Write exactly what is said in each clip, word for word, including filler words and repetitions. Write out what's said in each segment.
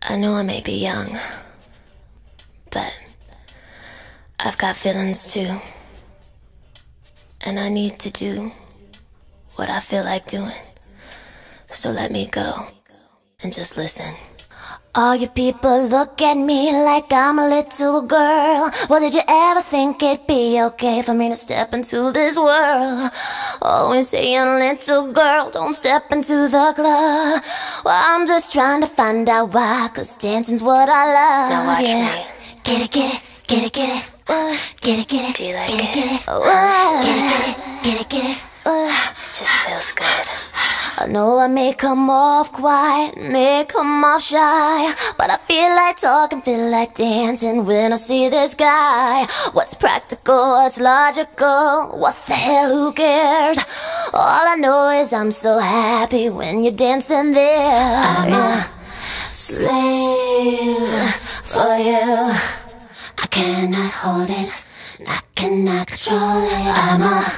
I know I may be young, but I've got feelings too. And I need to do what I feel like doing. So let me go and just listen. All you people look at me like I'm a little girl. Well, did you ever think it'd be okay for me to step into this world? Always saying, little girl, don't step into the club. Well, I'm just trying to find out why, cause dancing's what I love. Now watch yeah. me. Get it, get it, get it, get it. Uh, get it, get it. Do you like get it? it? Get it, uh, get it, get it, get it, get it. Uh, Just feels good. I know I may come off quiet, may come off shy, but I feel like talking, feel like dancing when I see this guy. What's practical, what's logical, what the hell, who cares? All I know is I'm so happy when you're dancing there. I'm a slave for you. I cannot hold it, I cannot control it. I'm a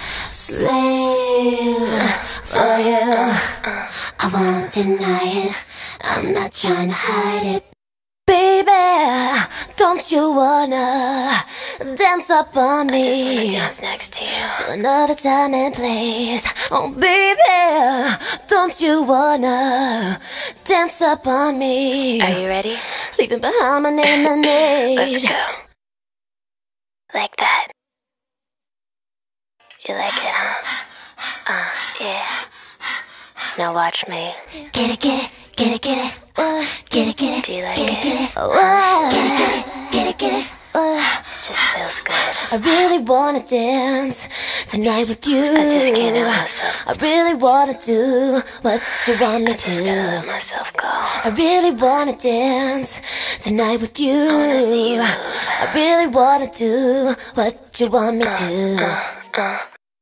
slave for you. I won't deny it, I'm not trying to hide it. Baby, don't you wanna dance up on I just wanna me? dance next to you. To another time and place. Oh baby, don't you wanna dance up on me? Are you ready? Leaving behind my name and Let's age. go. Like that. You like it, huh? Uh, yeah. Now watch me. Get it, get it, get it, get it. Uh, get it, get it. Do you like get it? it? Get it, uh, get it, get it, get it, get it. Uh, Just feels good. I really wanna dance tonight with you. I just can't help myself. I really wanna do what you want me I just gotta let to. myself go. I really wanna dance tonight with you. I wanna see you move. I really wanna do what you want me to. Uh, uh.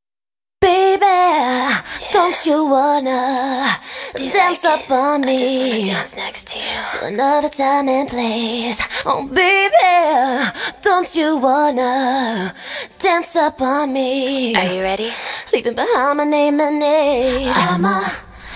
Baby, don't you wanna Do you dance like up it? on I just wanna me? dance next to you. To another time and place. Oh baby, don't you wanna dance up on me? Are you ready? Leaving behind my name and age. I'm a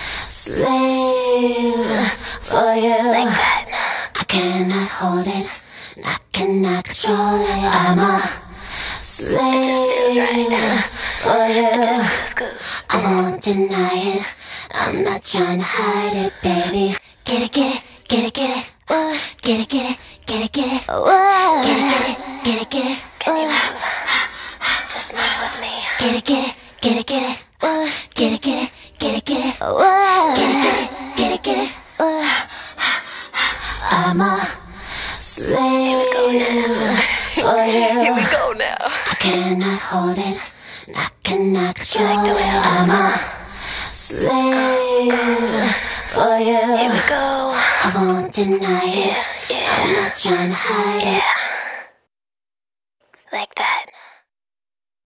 slave for you. Like that. I cannot hold it, I cannot control it. I'm a slave It just feels right. for you. It just feels good. I won't deny it, I'm not trying to hide it, baby. Get it, get it, get it, get it. Uh, get it, get it, get it, get it. Uh, get it, get it, get it, get it. Can you Uh, move? Just move with me. get it, get it, get it, get it. Uh, get it, get it, get it, get it. Uh, get it, get it, get it, get it. Uh, I'm a slave for Here you. we go now. I cannot hold it, I cannot control like the it. way I I'm a slave for Here you. we go. I won't deny it, Yeah, yeah. I'm not trying to hide it. Yeah.